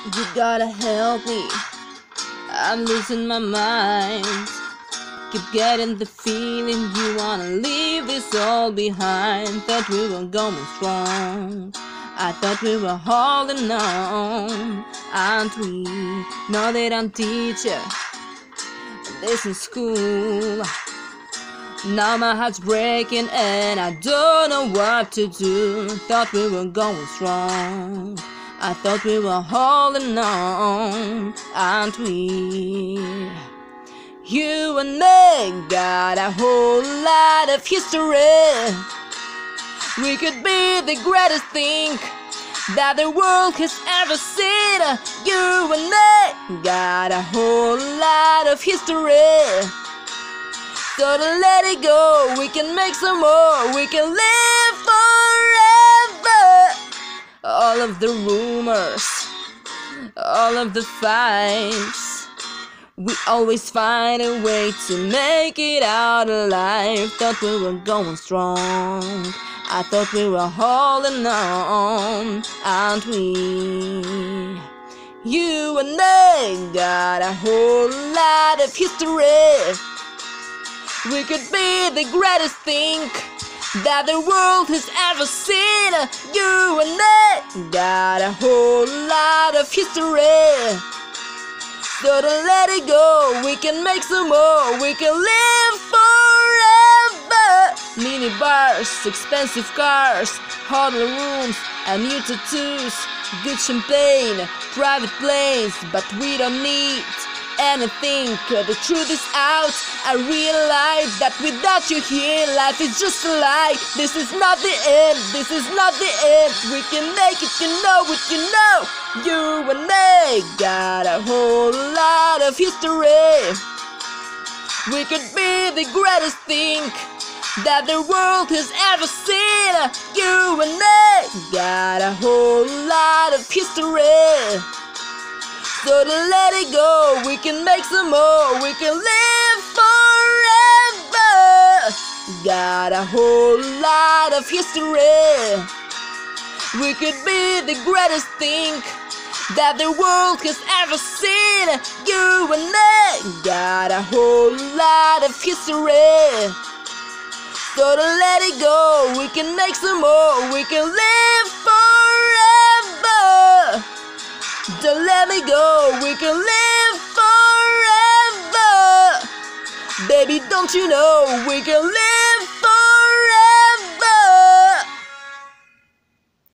You gotta help me, I'm losing my mind. Keep getting the feeling you wanna leave this all behind. Thought we were going strong, I thought we were holding on. Aren't we? Know that I'm teacher, this is school. Now my heart's breaking and I don't know what to do. Thought we were going strong, I thought we were holding on. Aren't we? You and me got a whole lot of history. We could be the greatest thing that the world has ever seen. You and me got a whole lot of history. So don't let it go, we can make some more, we can live forever. All of the rumors, all of the fights, we always find a way to make it out alive. Thought we were going strong, I thought we were holding on. Aren't we? You and I got a whole lot of history. We could be the greatest thing that the world has ever seen. You and I got a whole lot of history. So don't let it go, we can make some more, we can live forever. Mini bars, expensive cars, hotel rooms, and new tattoos, good champagne, private planes, but we don't need anything. The truth is out, I realize that without you here, life is just a lie. This is not the end, this is not the end. We can make it, you know it, you know. You and I got a whole lot of history. We could be the greatest thing that the world has ever seen. You and I got a whole lot of history. So don't let it go, we can make some more, we can live forever. Got a whole lot of history. We could be the greatest thing that the world has ever seen. You and I got a whole lot of history. So don't let it go, we can make some more, we can live forever. Don't let me go, we can live forever. Baby, don't you know we can live